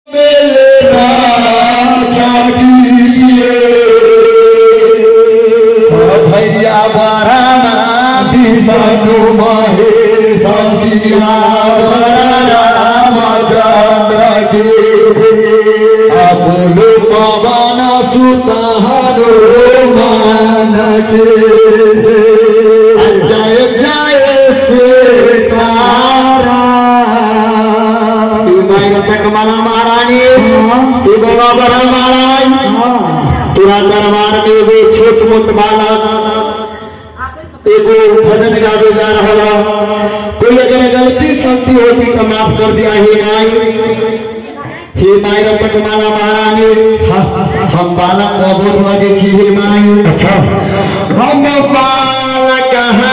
भैया बराना विष्णु महेश सिया रामचंद्र के अबुल पवन सुत हनुमान के जय जय माला महारानी बाबा बड़ा महाराज तुरा दरबार में एगो छोट मोट बालक एगो भजन गावे जा रहा। कोई अगर गलती सलती होती तो माफ कर दिया। हे माई रतक माला महारानी हम बालक को बहुत लगे छी। हे माई हम बालक है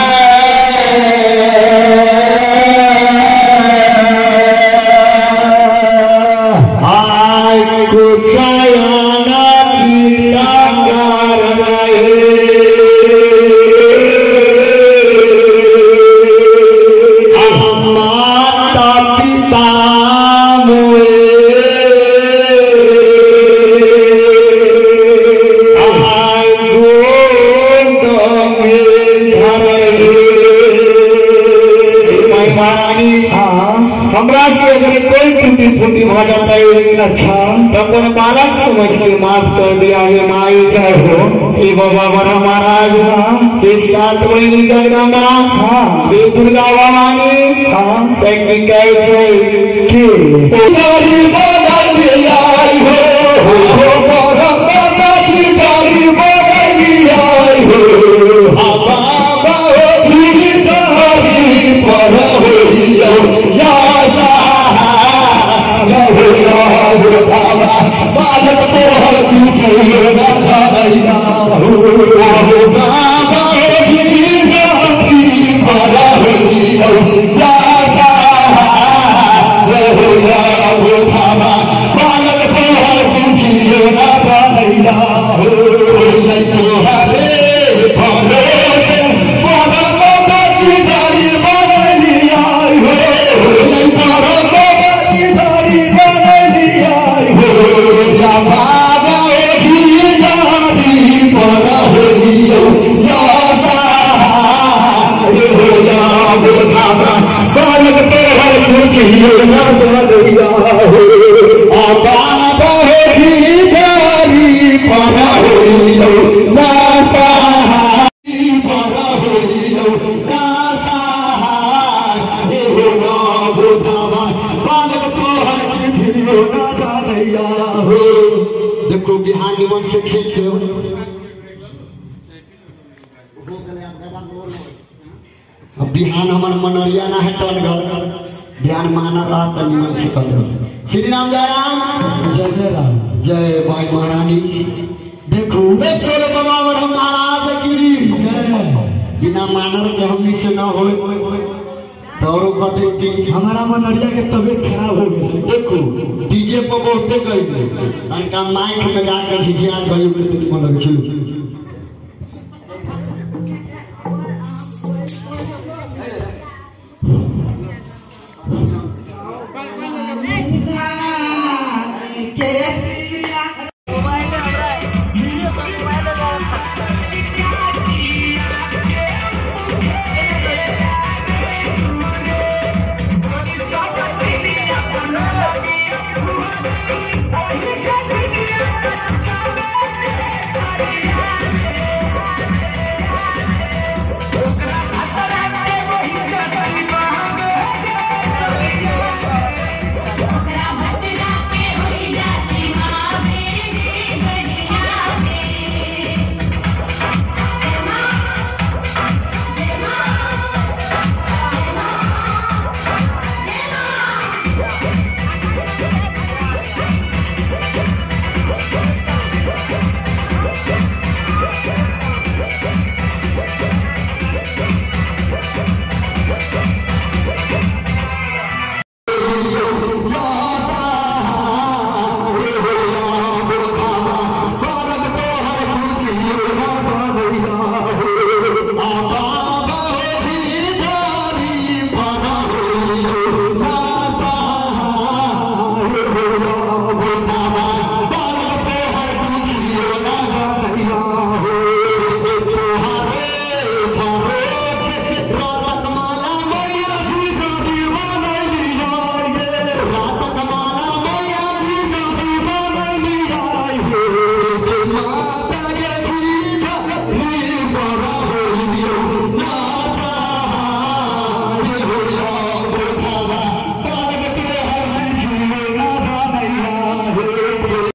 हमरा से अगर कोई टूटी फूटी हो जाता है अच्छा तो अपन बालक समझ के माफ कर दिया। है माई कहो हे बाबा बड़ा महाराज के साथ महीने जगदम्बा हे दुर्गा भवानी कहे छे कि गाड़ी बदल आई हो बड़ा बड़ा की गाड़ी बदल आई हो बाबा हो धीरे धीरे पर होइयो बालक तोहर पूछियो बाबा भैया हो बाबा बड़ा होइयो राजा बालक तोहर पूछियो बाबा भैया हो तोहरे बालक तोहर पूछियो बाबा भैया हो बाबा गाड़ी बड़ा होइयो राजा बड़ा होइयो राजा बालक तोहर पूछियो बाबा भैया हो। देखो बिहार निमन से खेत दो अब बिहान हमार मनरिया ना है टन घर ध्यान माना रहा तो निमन से कर दो। श्री राम जय राम जय जय राम जय भाई महारानी। देखो छोड़ो बाबा ब्रह्म महाराज की बिना मानर के हमनी से न हो तो का देखती हमारा मनरिया के तबीयत खराब हो गई। देखो डीजे पर बहुते गई तनका माइक में गा के झिझिया गई मतलब